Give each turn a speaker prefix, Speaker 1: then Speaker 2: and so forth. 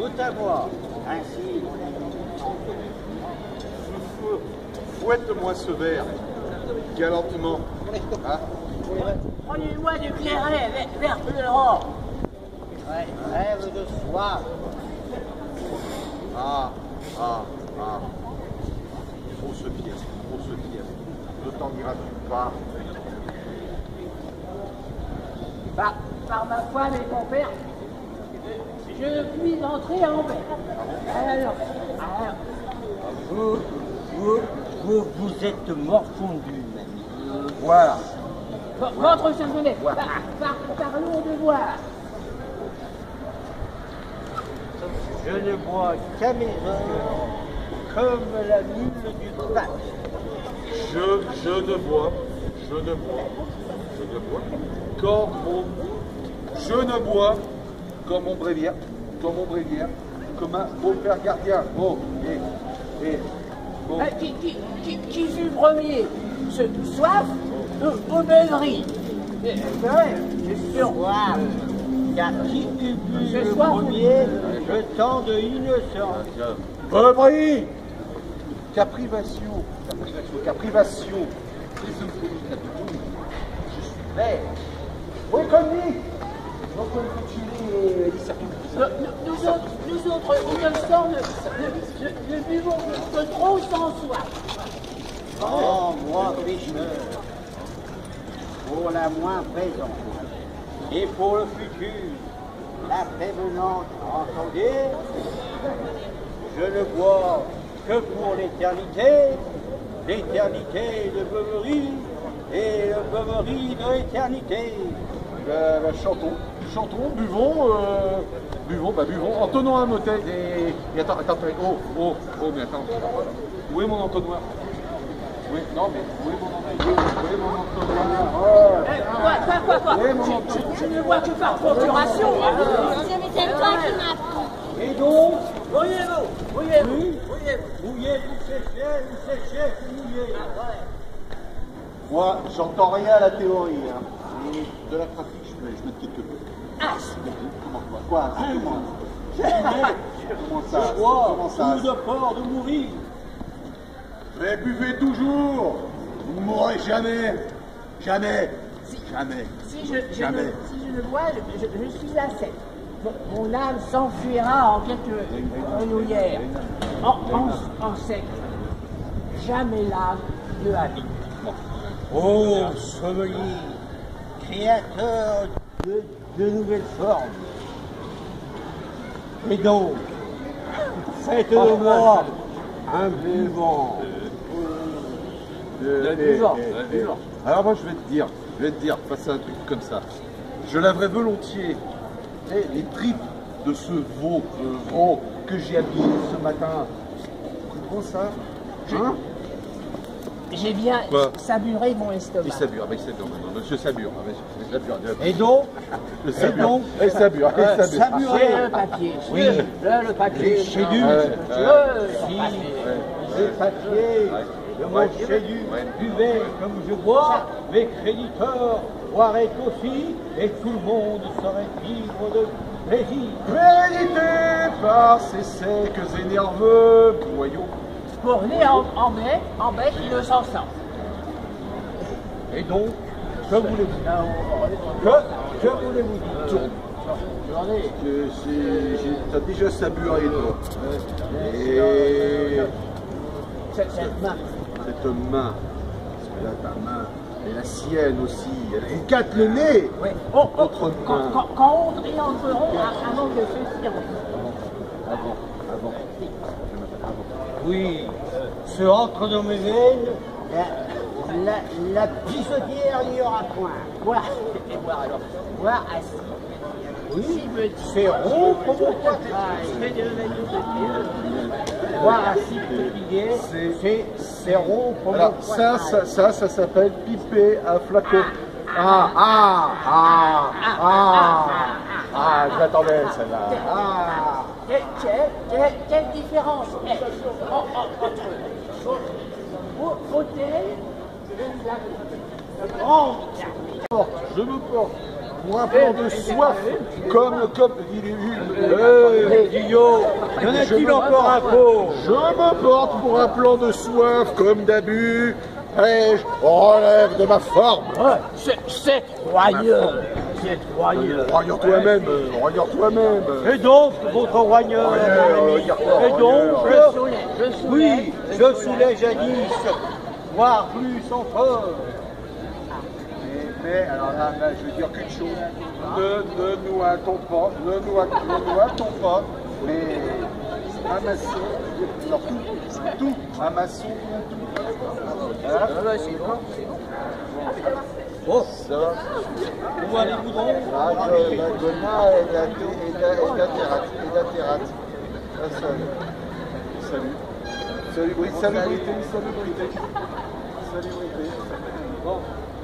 Speaker 1: tout à moi. Ainsi, mon ami.
Speaker 2: Fouette-moi ce verre, galantement. Hein?
Speaker 3: Prenez-moi du clairet, vert fleurant.
Speaker 1: Ouais, rêve de soif.
Speaker 2: Ah. Grosse pièce. Ne t'en diras-tu pas?
Speaker 3: Par ma foi, mes compères, je ne puis entrer en paix. Alors,
Speaker 1: Vous êtes morfondu, mamie.
Speaker 2: Voilà.
Speaker 3: Votre chardonnay, parlons de boire.
Speaker 1: Je ne bois qu'à mes heures, comme la mule du pape.
Speaker 2: Je ne bois comme mon bréviaire, comme un beau-père gardien. Bon, bon.
Speaker 3: Qui fut premier? Soif ou beuverie? C'est vrai, c'est sûr.
Speaker 1: Soif. Car qui eût bu
Speaker 3: Ce
Speaker 1: le
Speaker 3: soir,
Speaker 1: premier, jetant de innocence.
Speaker 2: Beuverie! Caprivation. Je suis vert. Oui, comme lui. Donc, on peut tuer les circuits.
Speaker 3: Nous autres, innocents, ne buvons que trop sans soif.
Speaker 1: Oh, moi, pécheur, pour la moins présente, et pour le futur, la prévenante entendez, je ne bois que pour l'éternité de beuverie et le beuverie de l'éternité.
Speaker 2: Chantons, buvons, en tenant un motel et attends, mais attends. Où est mon entonnoir? Oui, non, mais où est mon entonnoir?
Speaker 3: Quoi? Je ne vois que par procuration.
Speaker 4: C'est toi qui m'as.
Speaker 1: Et donc,
Speaker 3: Voyez-vous.
Speaker 1: mouillez, vous séchez, mouillez.
Speaker 2: Moi, j'entends rien à la théorie, hein. Mais de la pratique, je mets quelque peu.
Speaker 3: Ah,
Speaker 2: Comment quoi? Comment ça?
Speaker 1: Tout de peur de mourir.
Speaker 2: Mais buvez toujours. Vous ne mourrez jamais.
Speaker 3: si je ne bois, je suis à sec. Mon âme s'enfuira en quelques renouillères. En sec. Jamais l'âme ne habite.
Speaker 1: Ô sommelier, créateur de nouvelles formes. Et donc, faites de moi un buvant.
Speaker 2: Alors moi je vais te dire, face à un truc comme ça, je laverais volontiers les tripes de ce veau que j'ai habillé ce matin. Tu comprends ça? Hein?
Speaker 3: J'ai bien
Speaker 2: Quoi?
Speaker 3: saburé mon estomac.
Speaker 2: Il sabure, monsieur sabure.
Speaker 1: Et donc,
Speaker 2: Le sabure. Il sabure.
Speaker 3: Saburé le papier.
Speaker 1: Oui.
Speaker 3: Le papier.
Speaker 1: Les chédus. Le papier, de mon chédu, buvez comme je bois, mes créditeurs boiraient aussi, et tout le monde serait vivre de plaisir.
Speaker 2: Méditez par ces secs et nerveux boyaux.
Speaker 3: Pour venir en bec, innocent sang.
Speaker 1: Et donc, que voulez-vous? Que voulez-vous dire?
Speaker 2: T'as déjà saburé, toi. Et
Speaker 3: Cette main.
Speaker 2: cette main, parce que là, ta main, et la sienne aussi, elle vous gâte le nez.
Speaker 3: Oui.
Speaker 2: Votre main.
Speaker 3: Quand on triomphera avant que ceci
Speaker 2: Avant.
Speaker 1: Oui, se entre dans mes veines, la pissotière n'y aura point.
Speaker 3: boire. Et boire alors. Boire assis.
Speaker 1: Oui,
Speaker 3: Si petit.
Speaker 1: c'est rompre mon poitrail. Boire assis petit c'est rompre mon
Speaker 2: Alors
Speaker 1: poitrail.
Speaker 2: ça s'appelle piper un flacon. Je l'attendais celle-là.
Speaker 3: Quelle différence est entre hôtel et la grande
Speaker 2: Je me porte. pour un plan de soif, comme il est eu.
Speaker 1: Guillaume, y en a-t-il encore un pot?
Speaker 2: Je me porte pour un plan de soif, comme d'abus. Et je relève de ma forme.
Speaker 3: C'est royeux. C'est royeux.
Speaker 2: Regarde toi-même, regarde toi-même.
Speaker 1: Et donc, votre roigneur, et donc, oui, je soulais jadis, voire plus encore.
Speaker 2: Mais alors là, je veux dire qu'une chose, ne nous hâtons pas, mais amassons, alors tout, amassons tout.
Speaker 1: Bon,
Speaker 2: Ça va?
Speaker 1: on va aller goudron.
Speaker 2: La Gona et la Terrate. Salut. Salubrité.
Speaker 1: Bon.